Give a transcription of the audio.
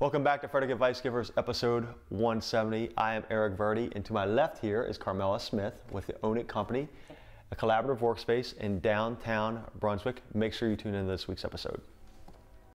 Welcome back to Frederick Advice Givers, episode 170. I am Eric Verdi, and to my left here is Carmella Smith with the Own It Company, a collaborative workspace in downtown Brunswick. Make sure you tune in to this week's episode.